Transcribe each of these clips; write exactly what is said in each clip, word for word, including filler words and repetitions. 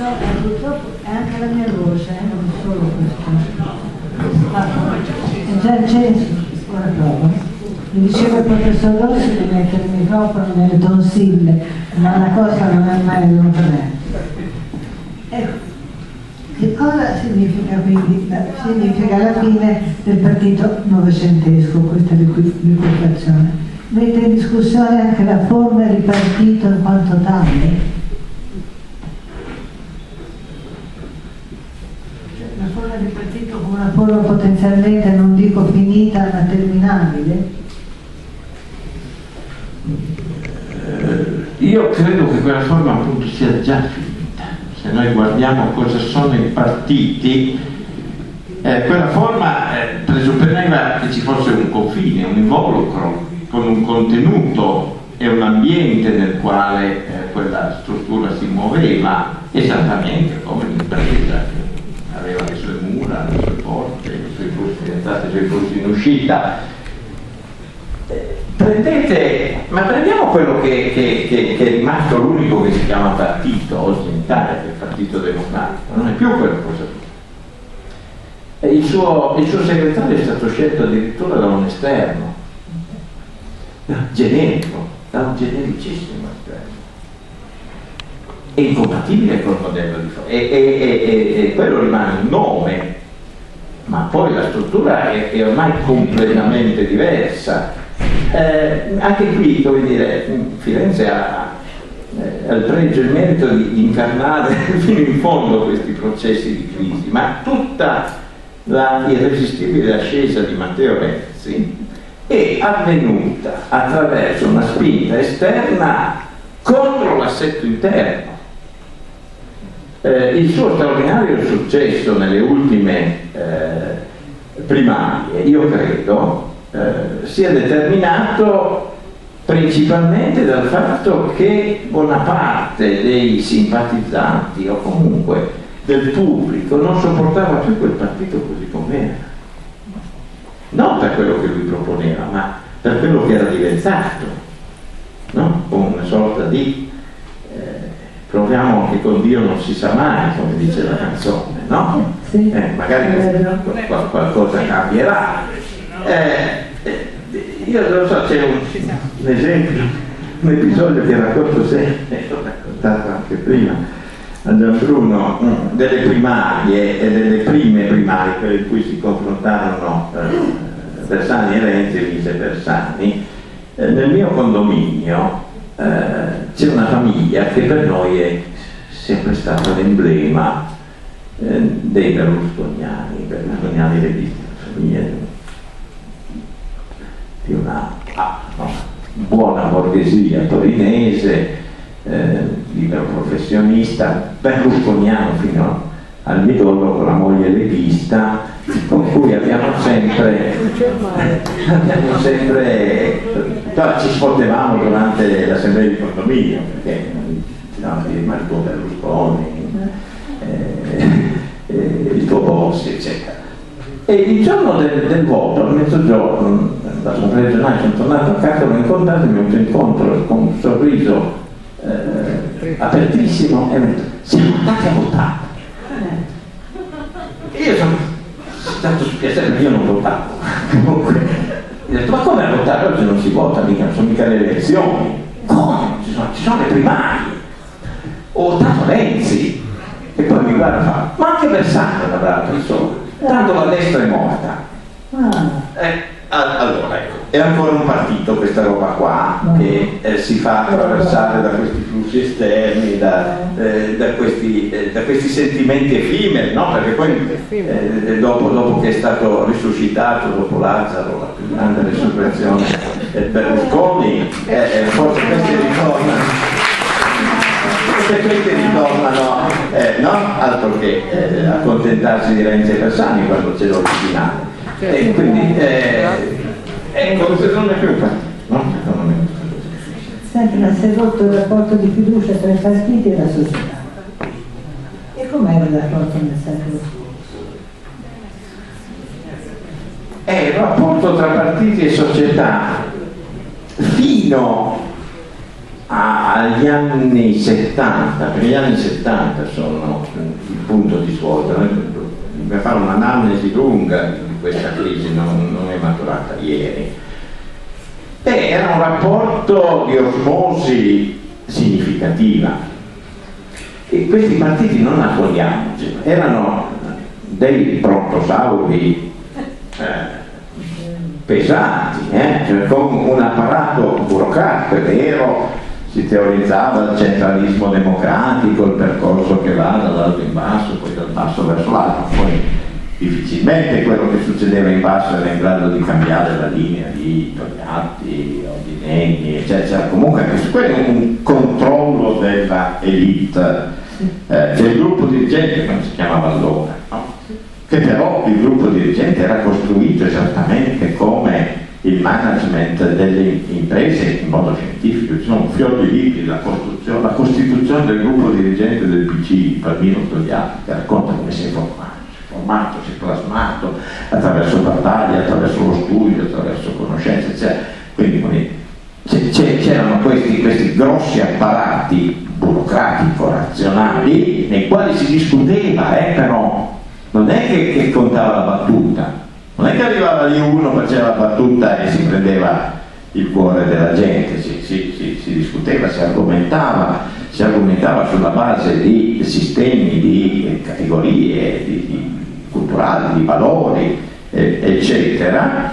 eh, purtroppo è anche la mia voce, eh, non solo questo. Ah, è già acceso, ora provo. Mi diceva il professor Rossi di mettere il microfono nelle tonsille, ma la cosa non è mai venuta bene. Ecco, che cosa significa quindi? Significa la fine del partito novecentesco, questa l'equazione. Mette in discussione anche la forma di partito in quanto tale. La forma di partito come una forma potenzialmente, non dico finita, ma terminabile? Eh, io credo che quella forma appunto sia già finita. Se noi guardiamo cosa sono i partiti, eh, quella forma eh, presupponeva che ci fosse un confine, un involucro, con un contenuto e un ambiente nel quale eh, quella struttura si muoveva, esattamente come l'impresa, che aveva le sue mura, le sue porte, i suoi flussi di entrata, i suoi flussi in uscita. Eh, prendete, ma prendiamo quello che, che, che, che è rimasto l'unico che si chiama partito oggi in Italia, che è il Partito Democratico, non è più quella cosa lì. Il suo, il suo segretario è stato scelto addirittura da un esterno, generico, da un genericissimo esterno, è incompatibile col modello di forma, e, e, e, e quello rimane un nome, ma poi la struttura è, è ormai completamente diversa. Eh, anche qui, come dire, Firenze ha, eh, ha il pregio e il merito di, di incarnare fino in fondo questi processi di crisi, ma tutta la irresistibile ascesa di Matteo Renzi è avvenuta attraverso una spinta esterna contro l'assetto interno. Eh, il suo straordinario successo nelle ultime eh, primarie, io credo, eh, sia determinato principalmente dal fatto che buona parte dei simpatizzanti o comunque del pubblico non sopportava più quel partito così com'era. Non per quello che lui proponeva, ma per quello che era diventato, no? Come una sorta di eh, proviamo che con Dio non si sa mai, come dice la canzone, no? Sì. Eh, magari qual qualcosa cambierà. Eh, eh, io non so, c'è un, un esempio, un episodio che racconto sempre, l'ho raccontato anche prima a Gianbruno, mh, delle primarie e delle prime primarie, quelle in cui si confrontarono eh, Bersani e Renzi, vinse Bersani. Eh, nel mio condominio eh, c'è una famiglia che per noi è sempre stata l'emblema eh, dei berlusconiani, berlusconiani registi, famiglia di una ah, no, buona borghesia torinese, Eh, libero professionista, berlusconiano fino al midollo, con la moglie leghista, con cui abbiamo sempre abbiamo sempre no, ci sfottevamo durante l'assemblea di condominio, perché no, ma il tuo Berlusconi, eh, eh, il tuo boss, eccetera. E il giorno del, del voto, a mezzogiorno, l'assemblea regionale, sono tornato a casa, l'ho incontrato e mi ho avuto incontro con un sorriso Eh, apertissimo, e mi ha detto: siamo andati a votare. E io sono stato spiaciuto, io non votavo. Comunque mi ha detto: ma come a votare? Oggi non si vota mica, non sono mica le elezioni. Come? Ci sono, ci sono le primarie. Ho votato Renzi. E poi mi guarda e fa: ma anche Bersani è una brava persona, tanto la destra è morta. Eh, allora, ecco, è ancora un partito questa roba qua che eh, si fa attraversare da questi flussi esterni, da, eh, da, questi, eh, da questi sentimenti effimeri, no? Perché poi eh, dopo, dopo che è stato risuscitato, dopo Lazzaro, la più grande risurrezione del Berlusconi, eh, forse questi ritornano, forse questi ritornano, eh, no? Altro che eh, accontentarsi di Renzi e Bersani quando c'è l'originale. E quindi eh, ecco, non è più un partito, no? Senti, ma si è rotto il rapporto di fiducia tra i partiti e la società. E com'era il rapporto nel secolo scorso? È il rapporto tra partiti e società fino agli anni settanta, perché gli anni settanta sono il punto di svolta. Per fare un'analisi lunga di questa crisi, non, non è maturata ieri. Beh, era un rapporto di osmosi significativa, e questi partiti, non nascondiamoci, erano dei prontosauri eh, pesanti, eh? Cioè, con un apparato burocratico. È vero, si teorizzava il centralismo democratico, il percorso che va dall'alto in basso, poi dal basso verso l'alto, poi difficilmente quello che succedeva in basso era in grado di cambiare la linea di Togliatti o di Nenni, eccetera. Comunque quello è un controllo della elite, eh, del gruppo dirigente, come si chiamava allora, no? Che però il gruppo dirigente era costruito esattamente come il management delle imprese in modo scientifico. Ci sono un fior di libri, la costruzione, la costituzione del gruppo dirigente del P C, Palmiro Togliatti, che racconta come si è formato. formato, si è plasmato attraverso battaglie, attraverso lo studio, attraverso conoscenze, eccetera. Quindi c'erano questi, questi grossi apparati burocratico-razionali nei quali si discuteva, eh, però non è che, che contava la battuta, non è che arrivava lì uno, faceva la battuta e si prendeva il cuore della gente, si, si, si, si discuteva, si argomentava, si argomentava sulla base di sistemi, di categorie, di, di culturali, di valori, eh, eccetera,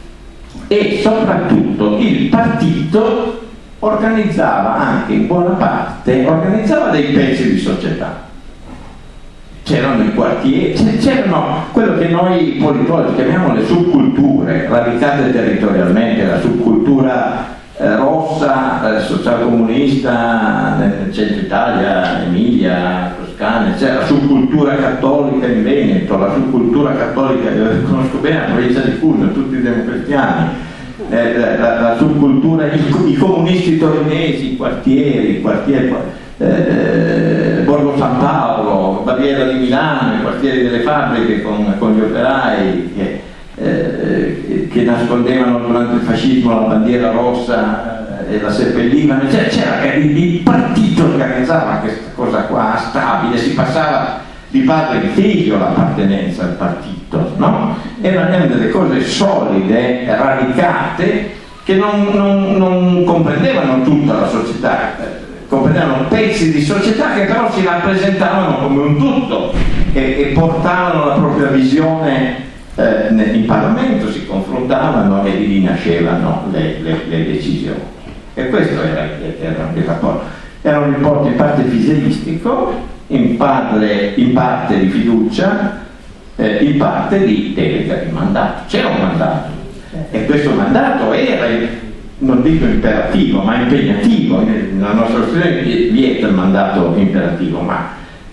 e soprattutto il partito organizzava anche in buona parte, organizzava dei pezzi di società. C'erano i quartieri, c'erano quello che noi politologi chiamiamo le subculture, radicate territorialmente, la subcultura eh, rossa, eh, socialcomunista nel centro Italia, Emilia, Toscana, c'era la subcultura cattolica in Veneto, la subcultura cattolica, io conosco bene la provincia di Cuneo, tutti i democristiani, eh, la, la, la subcultura, i, i comunisti torinesi, i quartieri, i quartieri eh, Borgo San Paolo, Baviera di Milano, i quartieri delle fabbriche con, con gli operai che, eh, che nascondevano durante il fascismo la bandiera rossa eh, e la seppellivano, cioè, c'era il, il partito organizzava questa cosa qua stabile, si passava di padre in figlio l'appartenenza al partito, no? Erano delle cose solide, radicate, che non, non, non comprendevano tutta la società, comprendevano pezzi di società che però si rappresentavano come un tutto e, e portavano la propria visione eh, in Parlamento, si confrontavano e lì nascevano le, le, le decisioni. E questo era, era il rapporto. Era un rapporto in parte fisialistico, in parte, in parte di fiducia, eh, in parte di delega di mandato. C'era un mandato e questo mandato era, non dico imperativo, ma impegnativo. Nella nostra Costituzione vieta il mandato imperativo, ma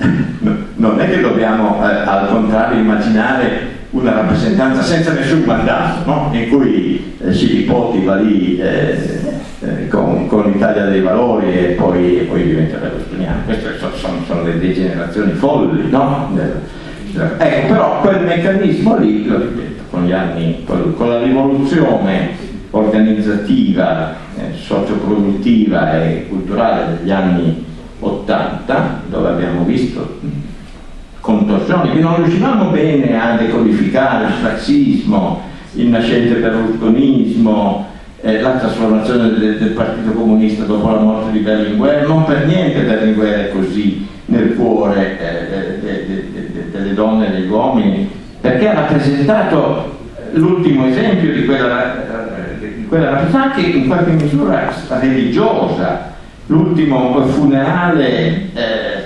non è che dobbiamo eh, al contrario immaginare una rappresentanza senza nessun mandato, no? In cui eh, Scilipoti va lì eh, eh, con, con l'Italia dei Valori e poi, e poi diventa berlusconiano. Queste sono, sono, sono le degenerazioni folli, no? Ecco, però quel meccanismo lì, lo ripeto, con gli anni, con, con la rivoluzione organizzativa, eh, socioproduttiva e culturale degli anni ottanta, dove abbiamo visto contorsioni che non riuscivamo bene a decodificare, il fascismo, il nascente berlusconismo, eh, la trasformazione del, del Partito Comunista dopo la morte di Berlinguer. Non per niente Berlinguer è così nel cuore eh, de, de, de, delle donne e degli uomini, perché ha rappresentato l'ultimo esempio di quella, di quella rappresentanza, anche in qualche misura religiosa, l'ultimo funerale eh,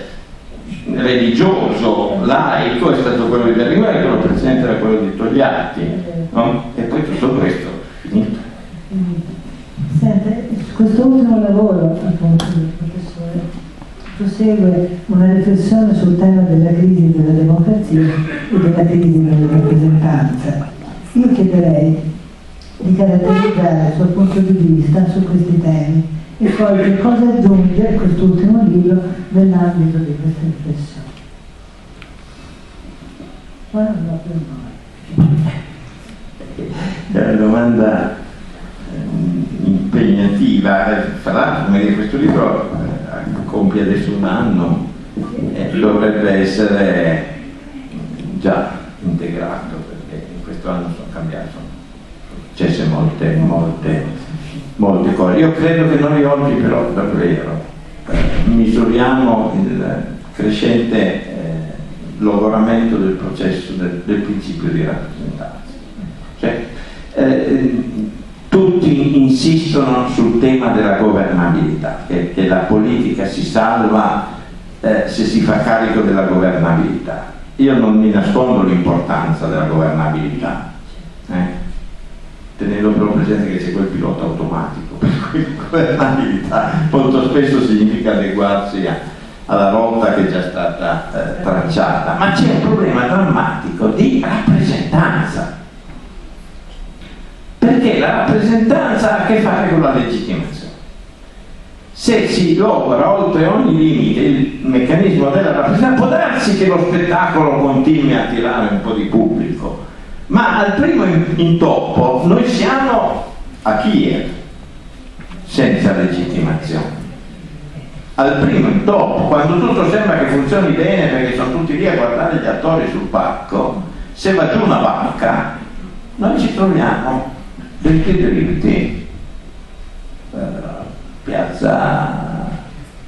religioso, laico, è stato quello di Berlinguer, quello precedente era quello di Togliatti, no? E poi tutto questo finito. Senta, questo ultimo lavoro, appunto, del professore, prosegue una riflessione sul tema della crisi della democrazia e della crisi della rappresentanza. Io chiederei di caratterizzare il suo punto di vista su questi temi e poi che cosa aggiunge quest'ultimo libro nell'ambito di questa riflessione. Poi non ho più noi. È una domanda impegnativa. Fra l'altro, come dire, questo libro eh, compie adesso un anno e dovrebbe essere già integrato, perché in questo anno sono cambiate, sono successe molte, molte, molte cose. Io credo che noi oggi però davvero eh, misuriamo il crescente eh, logoramento del processo del, del principio di rappresentanza. Cioè, eh, tutti insistono sul tema della governabilità, che, che la politica si salva eh, se si fa carico della governabilità. Io non mi nascondo l'importanza della governabilità, eh? tenendo però presente che c'è quel pilota automatico, per cui governabilità molto spesso significa adeguarsi a, alla rotta che è già stata eh, tracciata, ma c'è un problema drammatico di rappresentanza, perché la rappresentanza ha a che fare con la legittimazione. Se si logora oltre ogni limite il meccanismo della rappresentanza, può darsi che lo spettacolo continui a attirare un po' di pubblico, ma al primo intoppo noi siamo a Kiev senza legittimazione. Al primo intoppo, quando tutto sembra che funzioni bene perché sono tutti lì a guardare gli attori sul palco, se va giù una barca noi ci troviamo dritti dritti, eh, piazza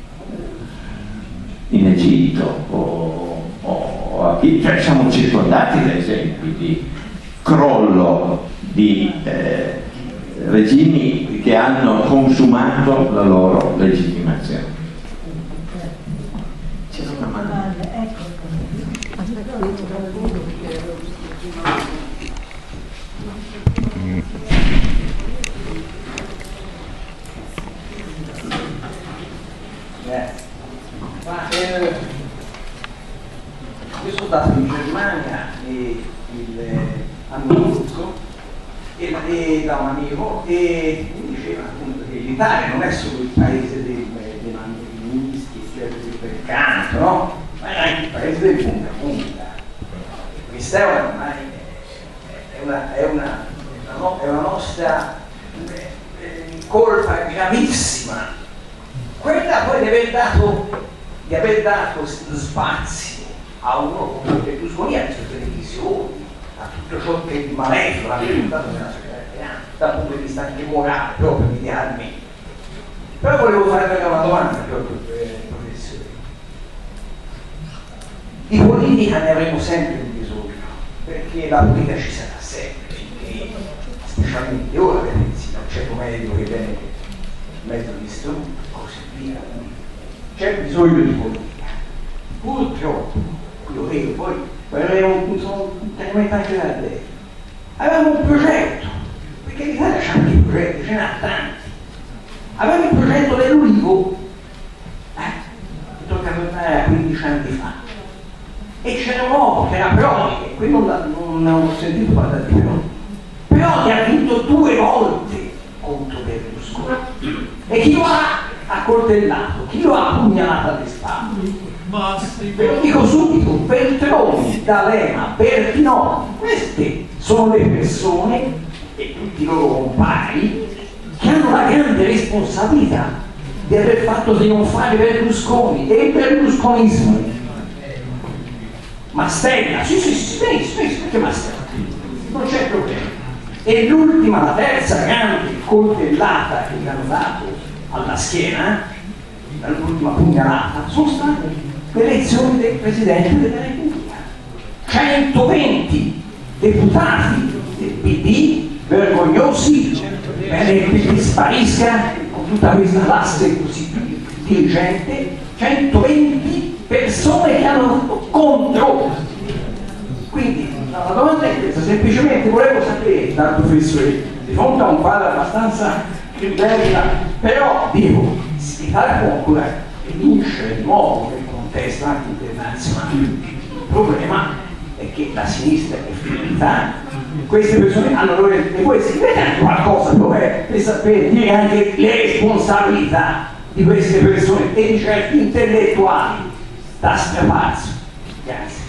in Egitto o, o a Kiev, cioè siamo circondati da esempi di crollo di eh, regimi che hanno consumato la loro legittimazione. C'è una mano. Ma, eh, io sono stato in Germania e il anno scorso e, e da un amico e mi diceva appunto che l'Italia non è solo il paese dei, dei mandolinisti, cioè del canto, no? Ma è anche il paese del punta punta. Questa è una, è una, è una, è una nostra colpa gravissima, quella poi di aver dato, di aver dato spazio a uno come Berlusconi, alle sue televisioni, a tutto ciò che è malefico ha risultato nella società, dal punto di vista anche morale, proprio medialmente. Però volevo fare una domanda proprio per il professore. Di politica ne avremo sempre bisogno, perché la politica ci sarà sempre, finché, specialmente ora per il centro medico che viene mezzo distrutto, così via. C'è bisogno di politica. Purtroppo, lo vedo, poi un, sono talmente anche da te. Avevamo un progetto, perché l'Italia c'ha anche progetti, ce n'ha tanti. Avevamo il progetto dell'Ulivo, eh, che tocca tornare a quindici anni fa. E c'era un uomo che era Prodi, e qui non, non, non ho sentito parlare di Prodi. Prodi ha vinto due volte contro Berlusconi. E chi lo ha accoltellato? Chi lo ha pugnalato alle spalle? Ve lo dico subito, Veltroni, D'Alema, Bertinoni, queste sono le persone e tutti i loro compari che hanno la grande responsabilità di aver fatto trionfare Berlusconi e il berlusconismo. Mastella, sì sì sì, benissimo, benissimo, perché Mastella? Non c'è problema. E l'ultima, la terza grande coltellata che gli hanno dato alla schiena, l'ultima pugnalata, sono state le elezioni del Presidente della Repubblica. centoventi deputati del P D vergognosi, bene che il P D sparisca con tutta questa classe così dirigente, centoventi persone che hanno votato contro. Quindi la domanda è questa, semplicemente volevo sapere dal professore, di fronte a un quadro abbastanza crudele, però dico, l'Italia può ancora vincere di nuovo nel contesto anche internazionale. Il problema è che la sinistra è finita, queste persone hanno le, e voi scrivete anche qualcosa dove per sapere dire anche le responsabilità di queste persone e di certi intellettuali da strapazzo. Grazie.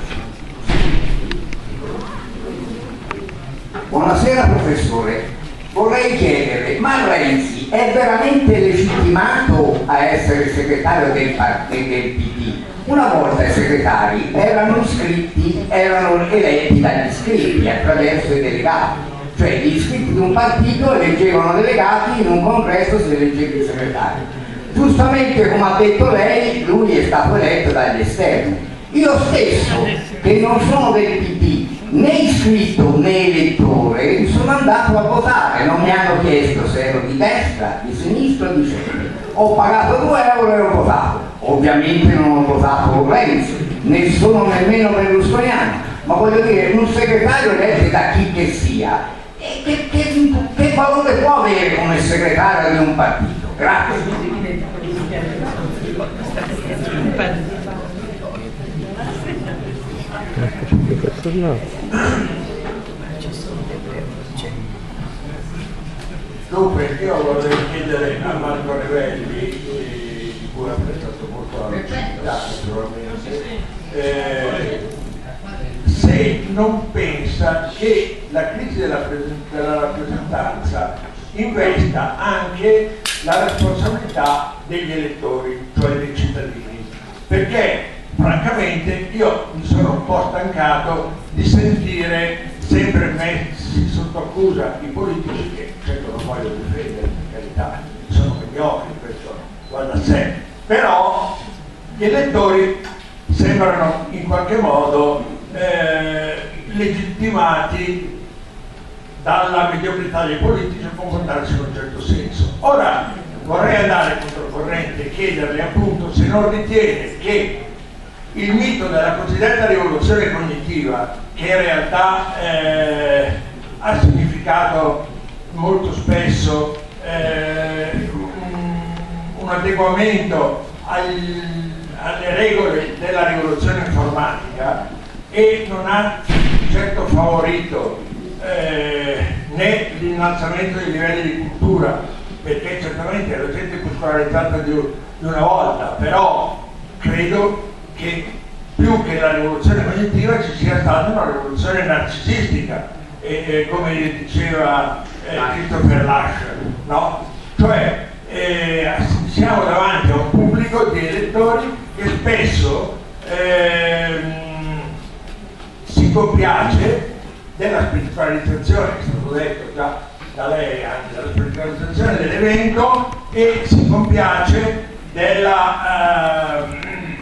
Buonasera professore, vorrei chiedere, ma Renzi è veramente legittimato a essere segretario del, del P D? Una volta i segretari erano iscritti, erano eletti dagli iscritti attraverso i delegati, cioè gli iscritti di un partito eleggevano delegati, in un congresso si eleggeva il segretario. Giustamente, come ha detto lei, lui è stato eletto dagli esterni. Io stesso, che non sono del P D, né iscritto né elettore, sono andato a votare, non mi hanno chiesto se ero di destra, di sinistra o di centro. Ho pagato due euro e ho votato. Ovviamente non ho votato Renzi, né sono nemmeno berlusconiano, ma voglio dire, un segretario eletto da chi che sia, e che, che, che valore può avere come segretario di un partito? Grazie. Dunque, io vorrei chiedere a Marco Revelli, eh, di cui ha prestato molto la lucidità naturalmente, eh, se non pensa che la crisi della, della rappresentanza investa anche la responsabilità degli elettori, cioè dei cittadini, perché francamente io mi sono un po' stancato di sentire sempre messi sotto accusa i politici, che certo non voglio difendere, per carità, sono mediocri, questo va da sé, però gli elettori sembrano in qualche modo eh, legittimati dalla mediocrità dei politici a comportarsi in un certo senso. Ora vorrei andare controcorrente e chiederle appunto se non ritiene che il mito della cosiddetta rivoluzione cognitiva, che in realtà eh, ha significato molto spesso eh, un, un adeguamento al, alle regole della rivoluzione informatica, e non ha certo favorito eh, né l'innalzamento dei livelli di cultura, perché certamente la gente è più scolarizzata di, di una volta, però credo che più che la rivoluzione cognitiva ci sia stata una rivoluzione narcisistica, e, e come diceva eh, Christopher Lasher, no? Cioè eh, siamo davanti a un pubblico di elettori che spesso ehm, si compiace della spiritualizzazione, che è stato detto già da lei anche, della spiritualizzazione dell'evento, e si compiace della ehm,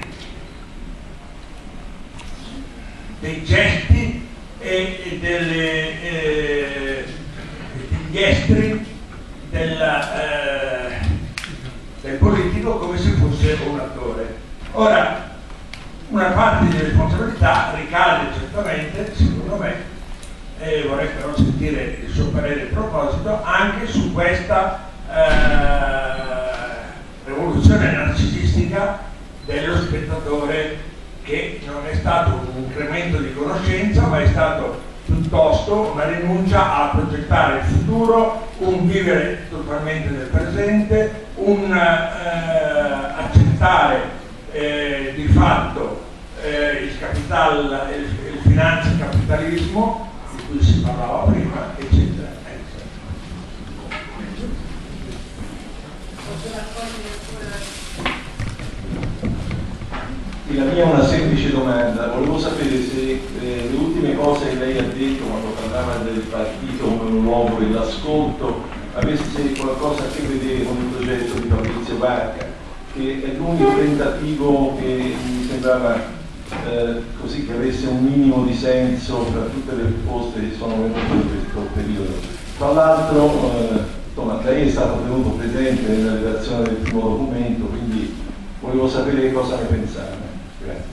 dei gesti e, e delle, eh, degli estri del, eh, del politico come se fosse un attore. Ora, una parte di responsabilità ricade certamente, secondo me, e vorrei però sentire il suo parere in proposito, anche su questa eh, rivoluzione narcisistica dello spettatore, che non è stato un incremento di conoscenza, ma è stato piuttosto una rinuncia a progettare il futuro, un vivere totalmente nel presente, un eh, accettare eh, di fatto eh, il capital, il, il finanza capitalismo di cui si parlava prima, eccetera. La mia è una semplice domanda, volevo sapere se eh, le ultime cose che lei ha detto quando parlava del partito come un luogo dell'ascolto avesse qualcosa a che vedere con il progetto di Fabrizio Barca, che è l'unico tentativo che mi sembrava eh, così che avesse un minimo di senso tra tutte le risposte che sono venute in questo periodo. Tra l'altro eh, insomma, lei è stato tenuto presente nella redazione del primo documento, quindi volevo sapere cosa ne pensava. Grazie.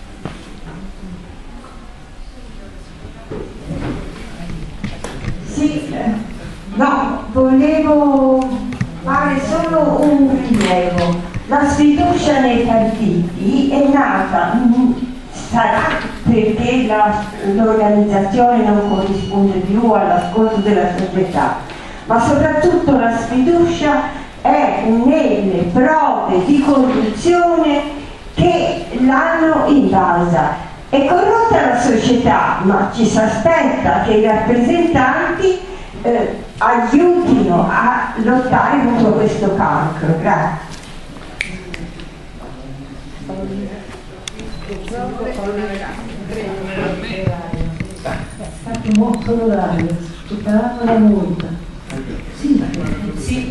Sì, no, volevo fare solo un rilievo. La sfiducia nei partiti è nata, sarà perché l'organizzazione non corrisponde più all'ascolto della società, ma soprattutto la sfiducia è nelle prove di corruzione che l'hanno invasa. È corrotta la società, ma ci si aspetta che i rappresentanti eh, aiutino a lottare contro questo cancro. Grazie. È stato molto l'orario, superando la multa. Sì, sì.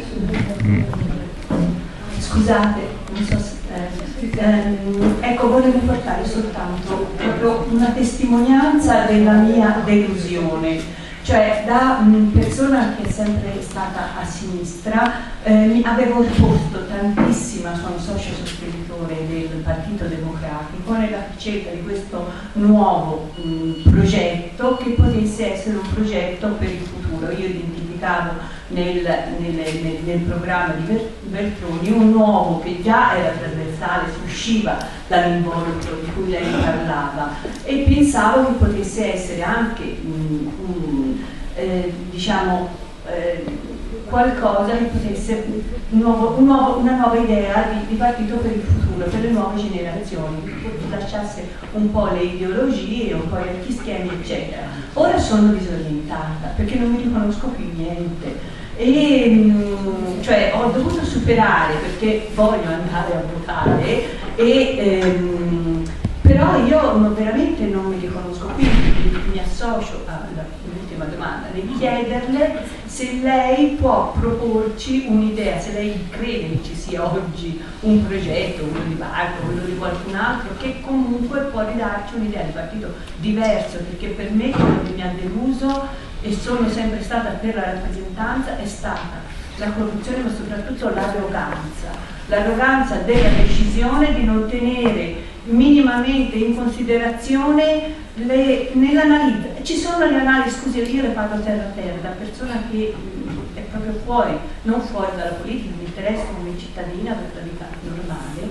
Scusate, non so se, eh, ehm, ecco, volevo portare soltanto proprio una testimonianza della mia delusione. Cioè, da mh, persona che è sempre stata a sinistra, eh, mi avevo posto tantissima, sono socio sostenitore del Partito Democratico, nella ricerca di questo nuovo mh, progetto che potesse essere un progetto per il futuro. Io identificavo nel, nel, nel, nel programma di Veltroni un uomo che già era trasversale, si usciva dall'involucro di cui lei parlava, e pensavo che potesse essere anche mh, un Eh, diciamo eh, qualcosa che potesse un nuovo, un nuovo, una nuova idea di, di partito per il futuro, per le nuove generazioni, che lasciasse un po' le ideologie, un po' gli schemi eccetera. Ora sono disorientata perché non mi riconosco più niente e mh, cioè ho dovuto superare, perché voglio andare a votare e ehm, però io non, veramente non mi riconosco, quindi mi associo all'ultima domanda nel chiederle se lei può proporci un'idea, se lei crede che ci sia oggi un progetto, uno di Marco, quello di qualcun altro, che comunque può ridarci un'idea di partito diverso, perché per me quello che mi ha deluso, e sono sempre stata per la rappresentanza, è stata la corruzione, ma soprattutto l'arroganza, l'arroganza della decisione di non tenere minimamente in considerazione nell'analisi. Ci sono le analisi, scusi, io le parlo terra a terra, da persona che mh, è proprio fuori, non fuori dalla politica, mi interessa come cittadina per la vita normale,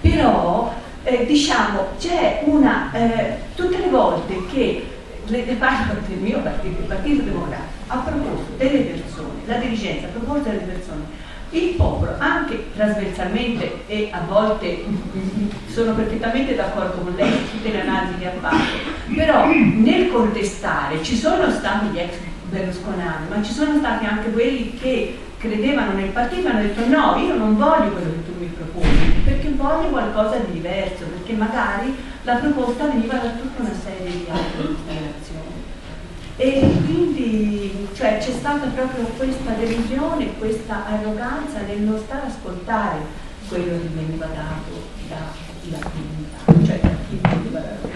però eh, diciamo c'è una, eh, tutte le volte che le, le parlo del mio partito, il Partito Democratico, ha proposto delle persone, la dirigenza ha proposto delle persone, il popolo, anche trasversalmente, e a volte sono perfettamente d'accordo con lei su tutte le analisi che ha fatto, però nel contestare ci sono stati gli ex berlusconiani, ma ci sono stati anche quelli che credevano nel partito e hanno detto no, io non voglio quello che tu mi proponi, perché voglio qualcosa di diverso, perché magari la proposta veniva da tutta una serie di altre considerazioni. E quindi cioè, c'è stata proprio questa delusione, questa arroganza nel non stare a ascoltare quello che veniva dato dalla comunità, cioè da chi veniva dato.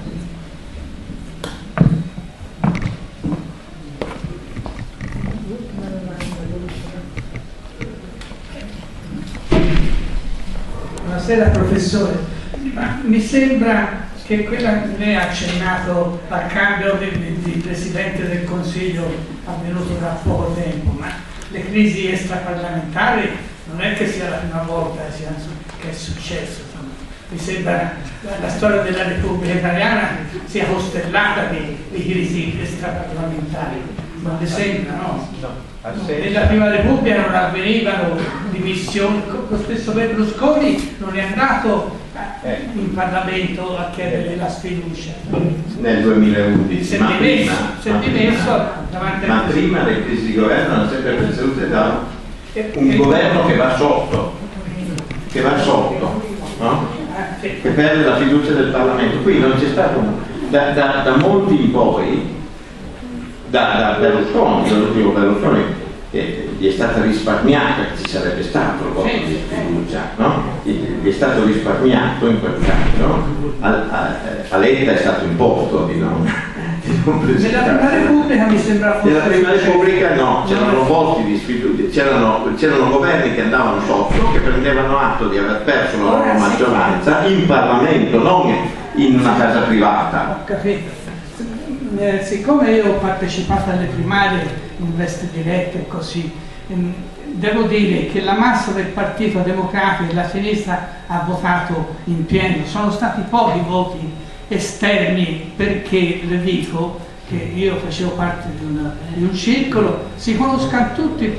Buonasera professore, ma mi sembra che quella che lei ha accennato al cambio di, di, di Presidente del Consiglio avvenuto da poco tempo, ma le crisi extraparlamentari non è che sia la prima volta che è successo. Insomma. Mi sembra che la storia della Repubblica Italiana sia costellata di, di crisi extraparlamentari, non le sembra, no? no Nella prima Repubblica non avvenivano dimissioni, lo stesso Berlusconi non è andato Eh. in Parlamento a chiedere la sfiducia nel duemilaundici, si è ma, dimesso, prima, si è dimesso davanti ma a prima le crisi di governo erano sempre presieduute da un governo che va sotto, che va sotto, no? che perde la fiducia del Parlamento. Qui non c'è stato da, da, da molti in poi, da, da Berlusconi, l'ultimo Berlusconi, che gli è stata risparmiata, ci sarebbe stato il voto di fiducia, no? Gli è stato risparmiato in quel caso, a, a, a Letta è stato imposto di non, di non presentare. Nella prima Repubblica mi sembra fosse nella prima Repubblica no, c'erano voti di sfiducia, c'erano, c'erano governi che andavano sotto, che prendevano atto di aver perso la loro maggioranza in Parlamento, non in una casa privata. Ho capito. Eh, siccome io ho partecipato alle primarie in veste diretta e così, ehm, devo dire che la massa del Partito Democratico e la sinistra ha votato in pieno, sono stati pochi voti esterni, perché le dico che io facevo parte di, una, di un circolo, si conoscano tutti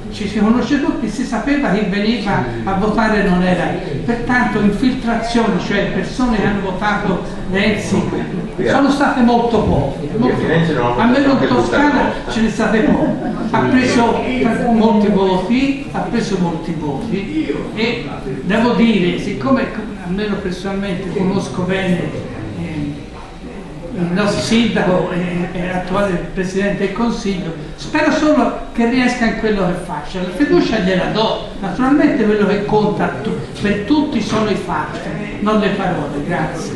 ci si conosce tutti, si sapeva che veniva a votare non era. Pertanto infiltrazioni, cioè persone che hanno votato Renzi, sono state molto poche. Molto. Almeno in Toscana ce ne state poche. Ha preso molti voti, ha preso molti voti e devo dire, siccome almeno personalmente conosco bene il nostro sindaco e, e attuale Presidente del Consiglio, spero solo che riesca in quello che faccia. La fiducia gliela do, naturalmente quello che conta tu, per tutti sono i fatti, non le parole. Grazie.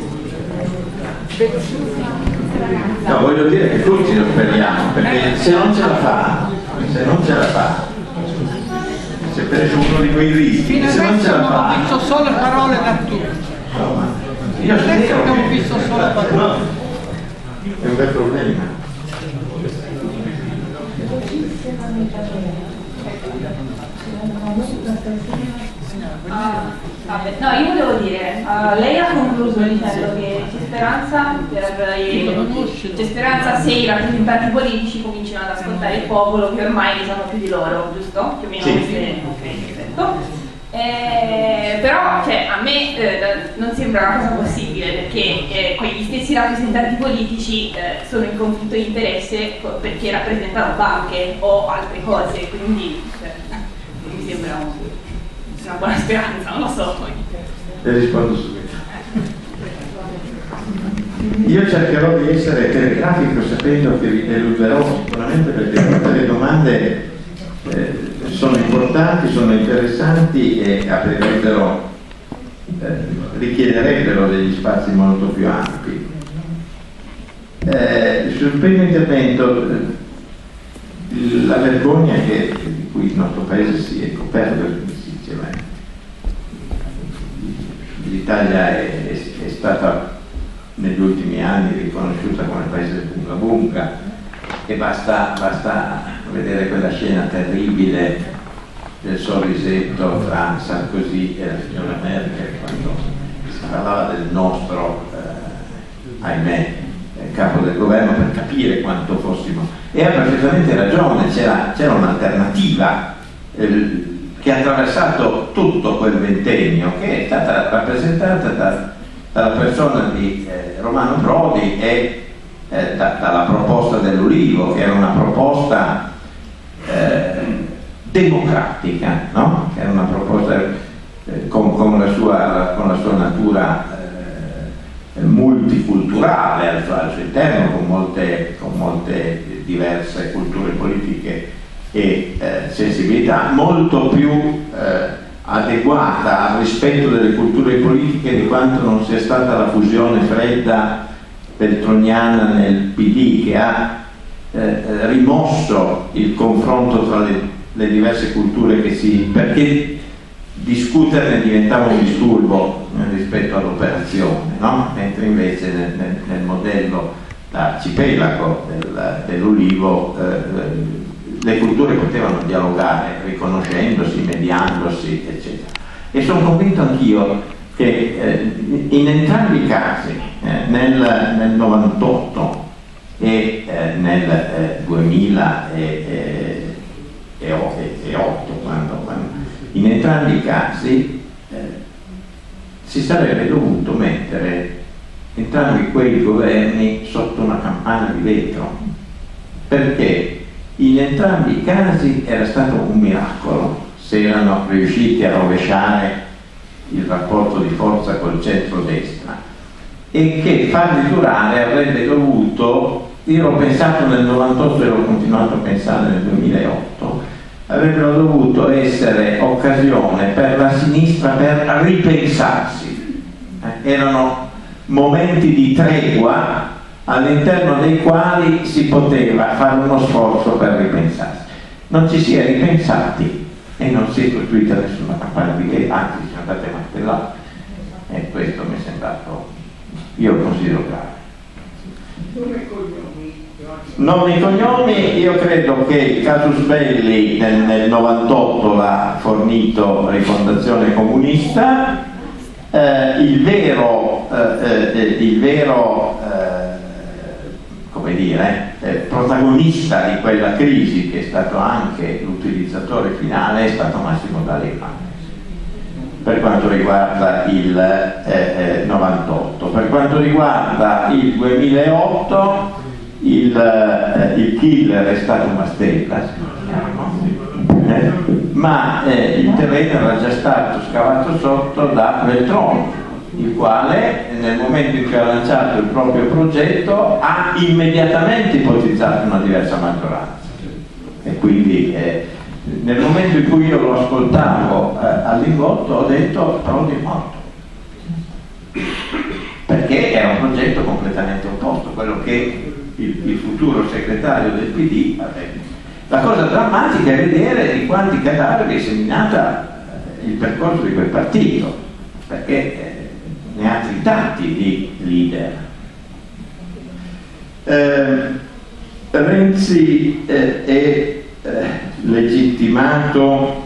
No, voglio dire che tutti lo speriamo, perché se non ce la fa, se non ce la fa, si è preso uno di quei rischi, fino se non ce la fa... ho visto solo parole da tutti. No, io adesso abbiamo visto solo parole. No. È un bel problema. Ah, vabbè. No, io volevo dire, uh, lei ha concluso dicendo che c'è speranza, per, eh, c'è speranza se i rappresentanti politici cominciano ad ascoltare il popolo, che ormai ne sanno più di loro, giusto? Più o meno. Sì. Se... Ok, perfetto. Eh, però cioè, a me eh, non sembra una cosa possibile, perché eh, quegli stessi rappresentanti politici eh, sono in conflitto di interesse perché rappresentano banche o altre cose, quindi cioè, mi sembra un, una buona speranza, non lo so. Le rispondo subito. Io cercherò di essere telegrafico, sapendo che vi deluderò sicuramente, perché tutte le domande eh, sono importanti, sono interessanti e aprirebbero, eh, richiederebbero degli spazi molto più ampi. Eh, sul primo intervento, eh, la vergogna che, di cui il nostro paese si è coperto, si diceva, l'Italia è, è, è stata negli ultimi anni riconosciuta come paese del bunga bunga, e basta, basta vedere quella scena terribile del sorrisetto tra Sarkozy e la signora Merkel quando si parlava del nostro, eh, ahimè, capo del governo, per capire quanto fossimo. E ha perfettamente ragione, c'era, c'era un'alternativa eh, che ha attraversato tutto quel ventennio, che è stata rappresentata da, dalla persona di eh, Romano Prodi e Eh, da, dalla proposta dell'Ulivo, che era una proposta eh, democratica, no? Che era una proposta eh, con, con, la sua, con la sua natura eh, multiculturale al suo, al suo interno, con molte, con molte diverse culture politiche e eh, sensibilità, molto più eh, adeguata al rispetto delle culture politiche di quanto non sia stata la fusione fredda beltroniana nel P D, che ha eh, rimosso il confronto tra le, le diverse culture, che si, perché discuterne diventava un disturbo eh, rispetto all'operazione, no? Mentre invece nel, nel, nel modello arcipelago del, dell'Ulivo eh, le culture potevano dialogare riconoscendosi, mediandosi, eccetera. E sono convinto anch'io che eh, in entrambi i casi, eh, nel, nel novantotto e eh, nel eh, duemilaotto, quando, quando, in entrambi i casi eh, si sarebbe dovuto mettere entrambi quei governi sotto una campana di vetro, perché in entrambi i casi era stato un miracolo se erano riusciti a rovesciare il rapporto di forza col centro-destra, e che farli durare avrebbe dovuto, io l'ho pensato nel novantotto e l'ho continuato a pensare nel duemilaotto, avrebbero dovuto essere occasione per la sinistra per ripensarsi. Eh, erano momenti di tregua all'interno dei quali si poteva fare uno sforzo per ripensarsi. Non ci si è ripensati e non si è costruita nessuna campagna di guerra, anzi si sono andate martellate, e questo mi è sembrato, io lo considero grave. Nomi e cognomi, io credo che il casus belli nel, nel novantotto l'ha fornito Rifondazione Comunista, eh, il vero, eh, eh, il vero eh, come dire, eh, protagonista di quella crisi, che è stato anche l'utilizzatore finale, è stato Massimo D'Alema per quanto riguarda il eh, eh, novantotto. Per quanto riguarda il duemilaotto, il, eh, il killer è stato Mastella, eh, ma eh, il terreno era già stato scavato sotto da Veltroni, il quale nel momento in cui ha lanciato il proprio progetto ha immediatamente ipotizzato una diversa maggioranza, e quindi eh, nel momento in cui io lo ascoltavo eh, all'Ingotto ho detto Prodi è morto, perché era un progetto completamente opposto a quello che il, il futuro segretario del P D aveva. La cosa drammatica è vedere di quanti cadaveri è seminata eh, il percorso di quel partito, perché eh, ne ha tritati di leader. Eh, Renzi eh, è eh, legittimato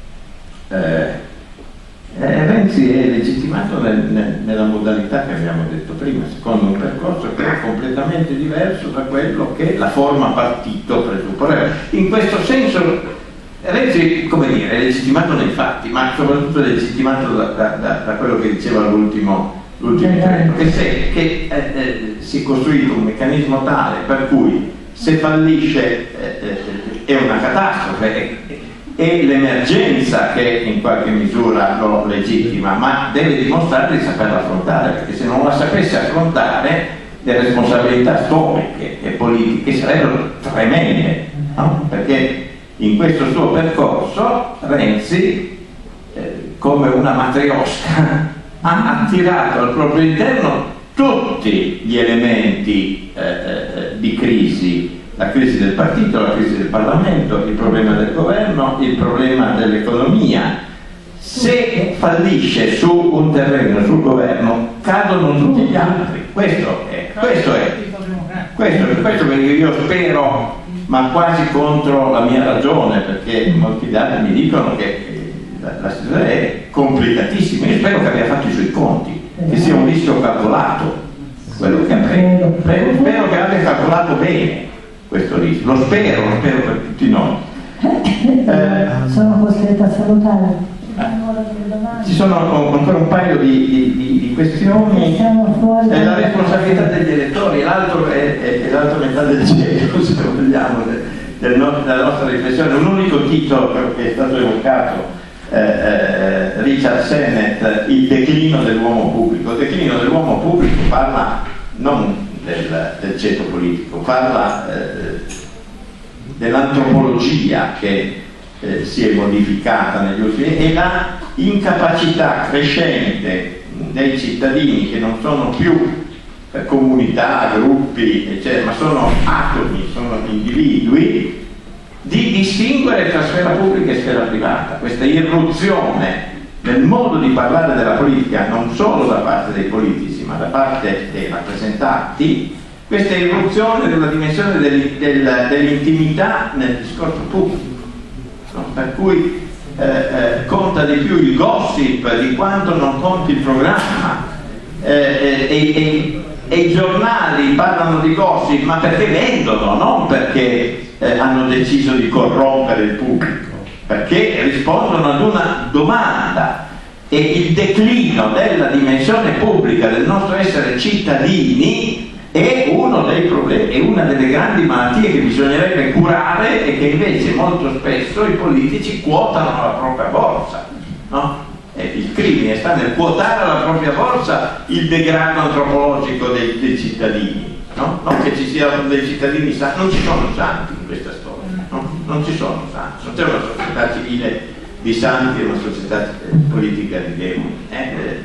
eh, eh, Renzi è legittimato nel, nel, nella modalità che abbiamo detto prima, secondo un percorso che è completamente diverso da quello che la forma partito presupponeva. In questo senso Renzi, come dire, è legittimato nei fatti, ma soprattutto è legittimato da, da, da, da quello che diceva l'ultimo l'ultimo treno, che, se, che eh, eh, si è costruito un meccanismo tale per cui se fallisce eh, eh, è una catastrofe, è, è l'emergenza che in qualche misura lo legittima, ma deve dimostrare di saperla affrontare, perché se non la sapesse affrontare le responsabilità storiche e politiche sarebbero tremende, no? Perché in questo suo percorso Renzi, eh, come una matriosca, ha attirato al proprio interno tutti gli elementi eh, eh, di crisi, la crisi del partito, la crisi del Parlamento, il problema del governo, il problema dell'economia. Se fallisce su un terreno, sul governo, cadono tutti gli altri. Questo è, questo è, questo è, questo perché io spero, ma quasi contro la mia ragione, perché molti dati mi dicono che la, la situazione è complicatissima. Io spero che abbia fatto i suoi conti, che sia un rischio calcolato quello che ha preso. Spero, spero che abbia calcolato bene questo rischio, lo spero, lo spero per tutti noi. Eh, sono costretta a salutare. Ci sono ancora un paio di, di, di, di questioni. È la responsabilità degli elettori, l'altro è, è, è l'altra metà del cielo, se vogliamo, del, del no, della nostra riflessione. Un unico titolo che è stato evocato, eh, eh, Richard Sennett, Il declino dell'uomo pubblico. Il declino dell'uomo pubblico parla non del, del ceto politico, parla eh, dell'antropologia che Eh, si è modificata negli ultimi anni, e la incapacità crescente dei cittadini, che non sono più eh, comunità, gruppi, eccetera, ma sono atomi, sono individui, di distinguere tra sfera pubblica e sfera privata. Questa irruzione nel modo di parlare della politica, non solo da parte dei politici, ma da parte dei rappresentanti, questa irruzione della dimensione del, del, dell'intimità nel discorso pubblico. No? Per cui eh, eh, conta di più il gossip di quanto non conti il programma, eh, e, e, e i giornali parlano di gossip ma perché vendono, non perché eh, hanno deciso di corrompere il pubblico, perché rispondono ad una domanda. E il declino della dimensione pubblica del nostro essere cittadini è uno dei problemi, è una delle grandi malattie che bisognerebbe curare e che invece molto spesso i politici quotano alla propria borsa, no? E il crimine sta nel quotare alla propria borsa il degrado antropologico dei, dei cittadini, no? Non che ci siano dei cittadini santi, non ci sono santi in questa storia, no? Non ci sono santi, non c'è una società civile di santi e una società politica di demoni. Eh?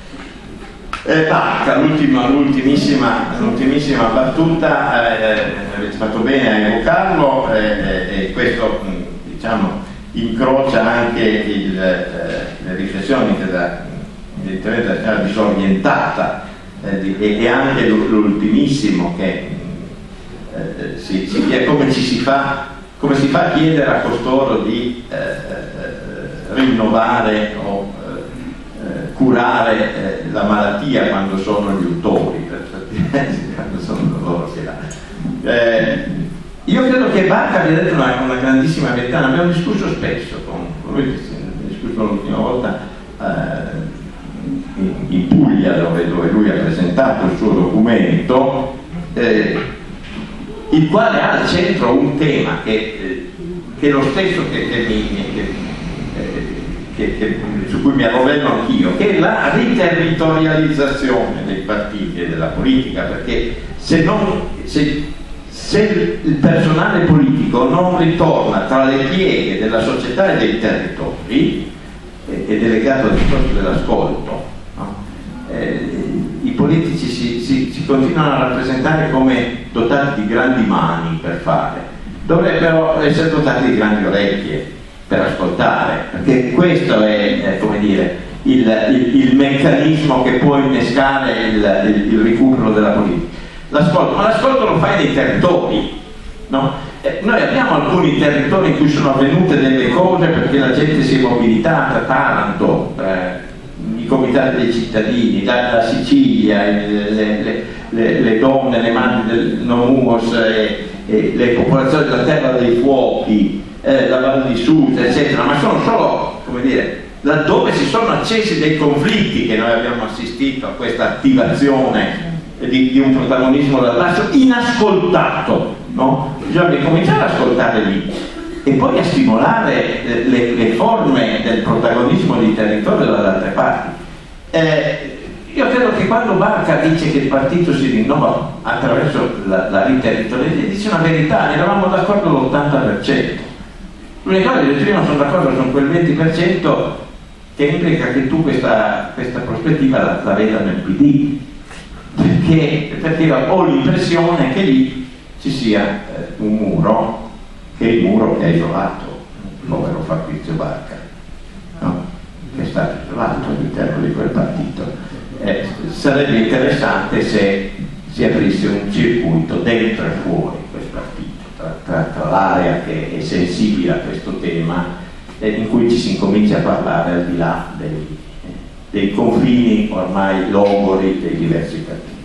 Eh, Barca, l'ultimissima l'ultimissima battuta, eh, avete fatto bene a evocarlo, eh, e questo diciamo incrocia anche il, eh, le riflessioni della, della signora disorientata, eh, di, e, e anche l'ultimissimo che eh, si, si chiede come ci si fa, come si fa a chiedere a costoro di eh, eh, rinnovare o curare eh, la malattia quando sono gli autori, quando sono loro che la, Eh, io credo che Barca abbia detto una, una grandissima verità, ne abbiamo discusso spesso con, con lui, abbiamo discusso l'ultima volta eh, in, in Puglia, dove, dove lui ha presentato il suo documento, eh, il quale ha al centro un tema che, eh, che è lo stesso che, che mi, che, eh, che, che, su cui mi arrovello anch'io, che è la riterritorializzazione dei partiti e della politica, perché se, non, se, se il personale politico non ritorna tra le pieghe della società e dei territori, eh, è delegato al discorso dell'ascolto, no? eh, i politici si, si, si continuano a rappresentare come dotati di grandi mani per fare, dovrebbero essere dotati di grandi orecchie per ascoltare, perché questo è, è come dire, il, il, il meccanismo che può innescare il, il, il recupero della politica. L'ascolto, ma l'ascolto lo fai nei territori, no? Eh, noi abbiamo alcuni territori in cui sono avvenute delle cose perché la gente si è mobilitata, Taranto, eh, i comitati dei cittadini, la, la Sicilia, le, le, le, le donne, le madri del Nomuos, e, e le popolazioni della Terra dei Fuochi, eh, la Valle di Susa, eccetera, ma sono solo, come dire, laddove si sono accesi dei conflitti che noi abbiamo assistito a questa attivazione di, di un protagonismo dal basso inascoltato, no? Bisogna cominciare ad ascoltare lì e poi a stimolare le, le forme del protagonismo di territorio dalle altre parti. Eh, io credo che quando Barca dice che il partito si rinnova attraverso la, la riterritorializzazione, dice una verità, eravamo d'accordo all'ottanta per cento. L'unica cosa che io non sono d'accordo con quel venti per cento che implica che tu questa, questa prospettiva la, la veda nel P D, perché, perché io ho l'impressione che lì ci sia eh, un muro, che è il muro che ha isolato il povero Fabrizio Barca, no? Che è stato isolato all'interno di quel partito. Eh, sarebbe interessante se si aprisse un circuito dentro e fuori quel partito, tra, tra, tra l'area che è sensibile a questo tema, eh, in cui ci si incomincia a parlare al di là dei, eh, dei confini ormai logori dei diversi partiti.